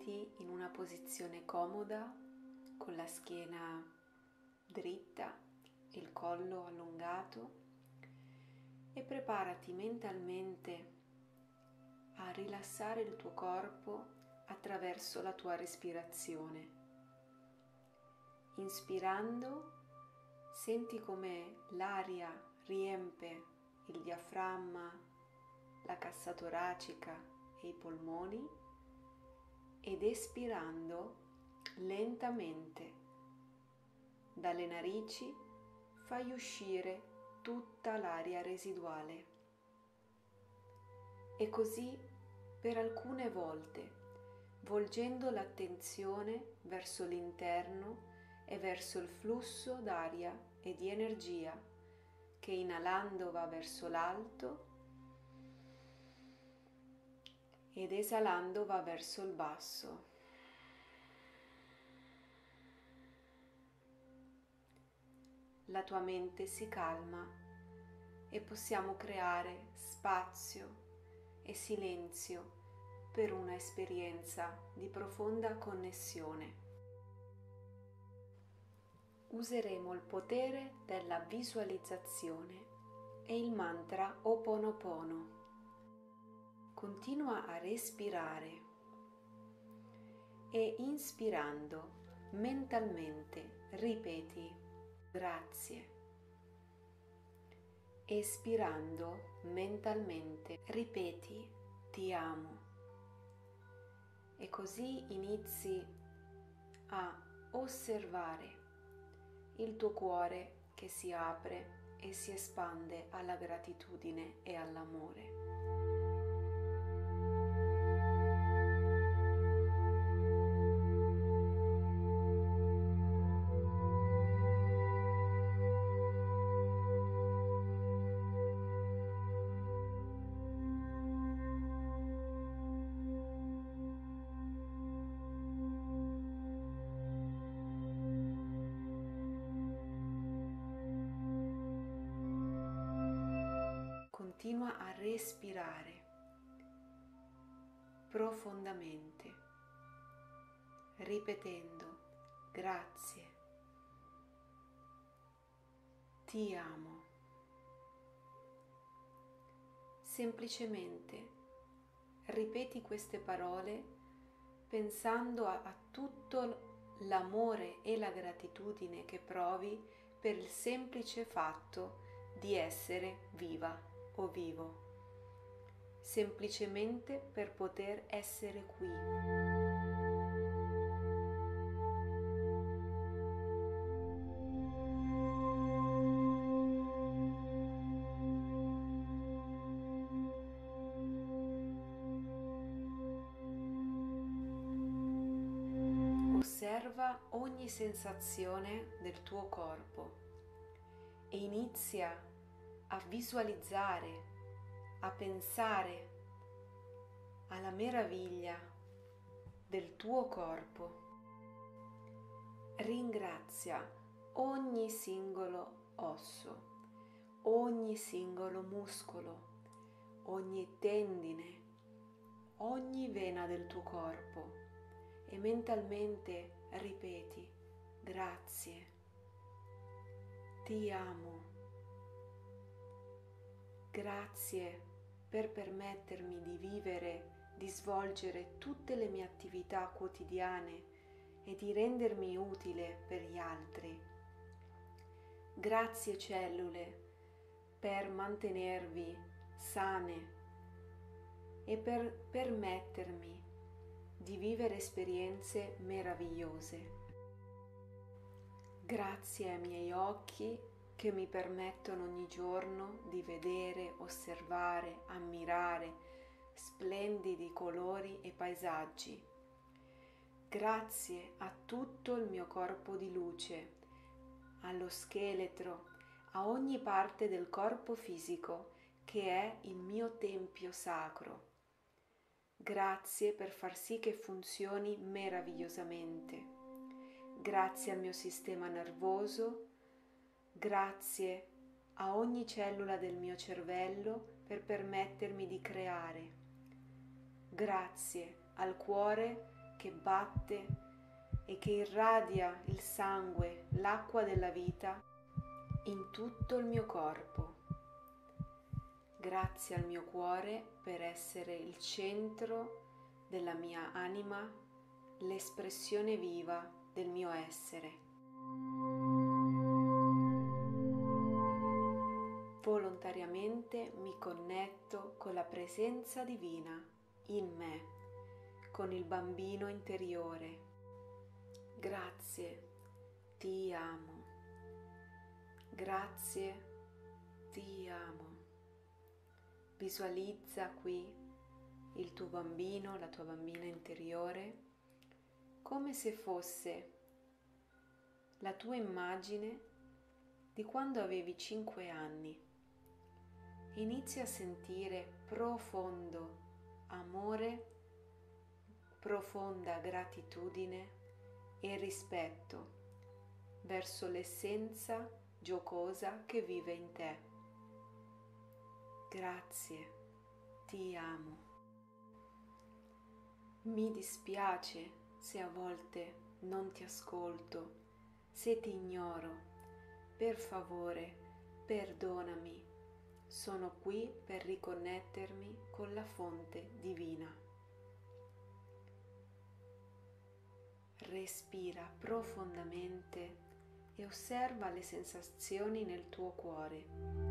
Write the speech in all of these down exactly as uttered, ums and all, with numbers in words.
Siediti in una posizione comoda con la schiena dritta e il collo allungato e preparati mentalmente a rilassare il tuo corpo attraverso la tua respirazione. Inspirando, senti come l'aria riempie il diaframma, la cassa toracica e i polmoni, ed espirando lentamente dalle narici fai uscire tutta l'aria residuale. E così per alcune volte, volgendo l'attenzione verso l'interno e verso il flusso d'aria e di energia che inalando va verso l'alto ed esalando va verso il basso. La tua mente si calma e possiamo creare spazio e silenzio per una esperienza di profonda connessione. Useremo il potere della visualizzazione e il mantra Ho'oponopono. Continua a respirare e inspirando mentalmente ripeti grazie. Espirando mentalmente ripeti ti amo. E così inizi a osservare il tuo cuore che si apre e si espande alla gratitudine e all'amore. Continua a respirare profondamente, ripetendo grazie, ti amo. Semplicemente ripeti queste parole pensando a, a tutto l'amore e la gratitudine che provi per il semplice fatto di essere viva o vivo, semplicemente per poter essere qui. Osserva ogni sensazione del tuo corpo e inizia a visualizzare, a pensare alla meraviglia del tuo corpo. Ringrazia ogni singolo osso, ogni singolo muscolo, ogni tendine, ogni vena del tuo corpo e mentalmente ripeti grazie, ti amo. Grazie per permettermi di vivere, di svolgere tutte le mie attività quotidiane e di rendermi utile per gli altri. Grazie cellule per mantenervi sane e per permettermi di vivere esperienze meravigliose. Grazie ai miei occhi che mi permettono ogni giorno di vedere, osservare, ammirare splendidi colori e paesaggi. Grazie a tutto il mio corpo di luce, allo scheletro, a ogni parte del corpo fisico che è il mio tempio sacro. Grazie per far sì che funzioni meravigliosamente. Grazie al mio sistema nervoso. Grazie a ogni cellula del mio cervello per permettermi di creare. Grazie al cuore che batte e che irradia il sangue, l'acqua della vita in tutto il mio corpo. Grazie al mio cuore per essere il centro della mia anima, l'espressione viva del mio essere. Volontariamente mi connetto con la presenza divina in me, con il bambino interiore. Grazie, ti amo. Grazie, ti amo. Visualizza qui il tuo bambino, la tua bambina interiore, come se fosse la tua immagine di quando avevi cinque anni. Inizia a sentire profondo amore, profonda gratitudine e rispetto verso l'essenza giocosa che vive in te. Grazie, ti amo. Mi dispiace se a volte non ti ascolto, se ti ignoro. Per favore, perdonami. Sono qui per riconnettermi con la fonte divina. Respira profondamente e osserva le sensazioni nel tuo cuore.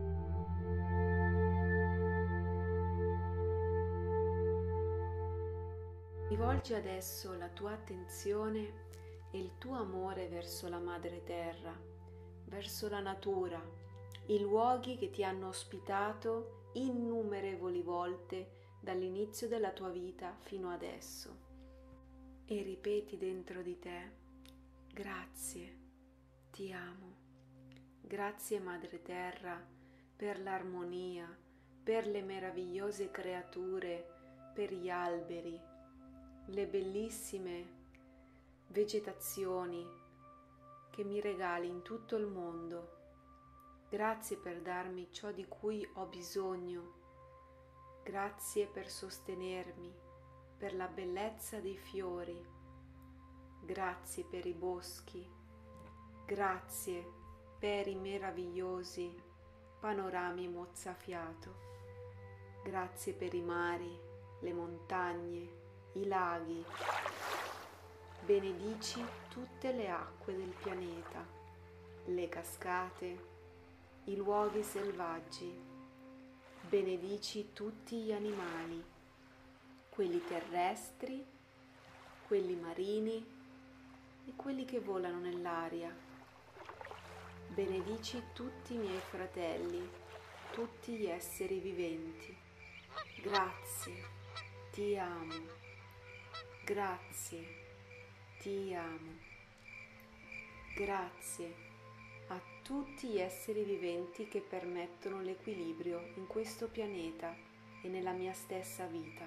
Rivolgi adesso la tua attenzione e il tuo amore verso la Madre Terra, verso la natura, i luoghi che ti hanno ospitato innumerevoli volte dall'inizio della tua vita fino adesso. E ripeti dentro di te: grazie, ti amo. Grazie Madre Terra per l'armonia, per le meravigliose creature, per gli alberi, le bellissime vegetazioni che mi regali in tutto il mondo. Grazie per darmi ciò di cui ho bisogno. Grazie per sostenermi, per la bellezza dei fiori. Grazie per i boschi. Grazie per i meravigliosi panorami mozzafiato. Grazie per i mari, le montagne, i laghi. Benedici tutte le acque del pianeta, le cascate, i luoghi selvaggi. Benedici tutti gli animali, quelli terrestri, quelli marini e quelli che volano nell'aria. Benedici tutti i miei fratelli, tutti gli esseri viventi. Grazie, ti amo. Grazie, ti amo. Grazie a tutti gli esseri viventi che permettono l'equilibrio in questo pianeta e nella mia stessa vita.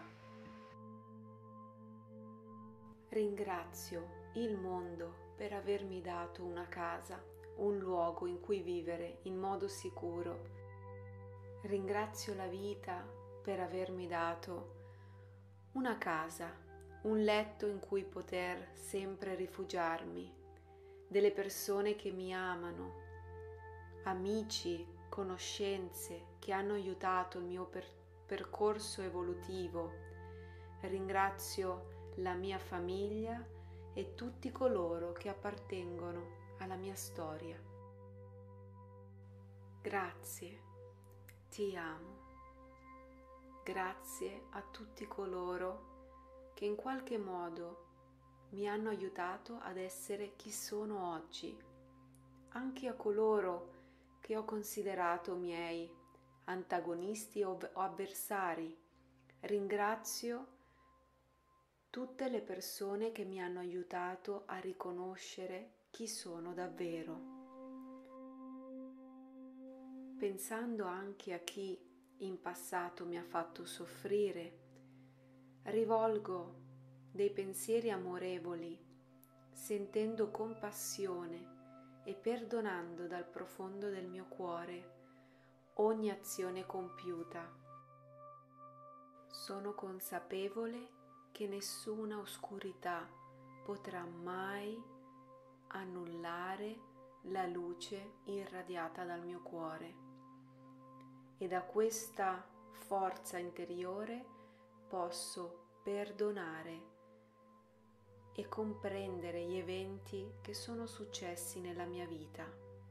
Ringrazio il mondo per avermi dato una casa, un luogo in cui vivere in modo sicuro. Ringrazio la vita per avermi dato una casa, un letto in cui poter sempre rifugiarmi, delle persone che mi amano, amici, conoscenze che hanno aiutato il mio per- percorso evolutivo. Ringrazio la mia famiglia e tutti coloro che appartengono alla mia storia. Grazie, ti amo. Grazie a tutti coloro che in qualche modo mi hanno aiutato ad essere chi sono oggi, anche a coloro che ho considerato miei antagonisti o avversari. Ringrazio tutte le persone che mi hanno aiutato a riconoscere chi sono davvero. Pensando anche a chi in passato mi ha fatto soffrire, rivolgo dei pensieri amorevoli, sentendo compassione e perdonando dal profondo del mio cuore ogni azione compiuta. Sono consapevole che nessuna oscurità potrà mai annullare la luce irradiata dal mio cuore. E da questa forza interiore posso perdonare e comprendere gli eventi che sono successi nella mia vita.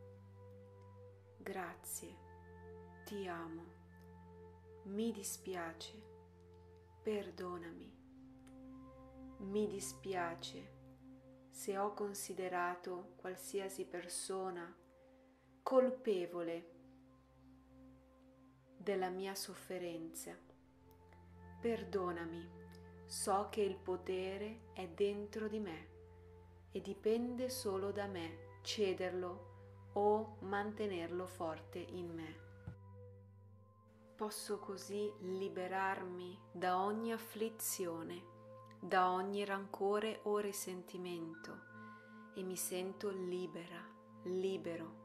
Grazie, ti amo, mi dispiace, perdonami. Mi dispiace se ho considerato qualsiasi persona colpevole della mia sofferenza. Perdonami, so che il potere è dentro di me e dipende solo da me cederlo o mantenerlo forte in me. Posso così liberarmi da ogni afflizione, da ogni rancore o risentimento e mi sento libera, libero.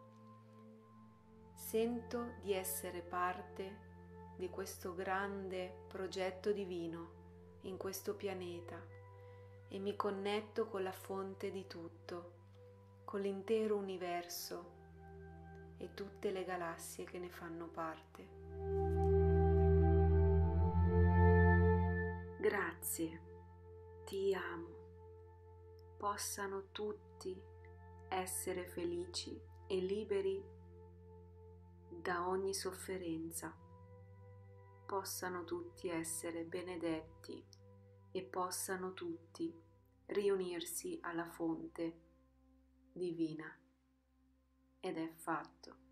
Sento di essere parte di questo grande progetto divino in questo pianeta e mi connetto con la fonte di tutto, con l'intero universo e tutte le galassie che ne fanno parte. Grazie, ti amo. Possano tutti essere felici e liberi da ogni sofferenza. Possano tutti essere benedetti e possano tutti riunirsi alla fonte divina. Ed è fatto.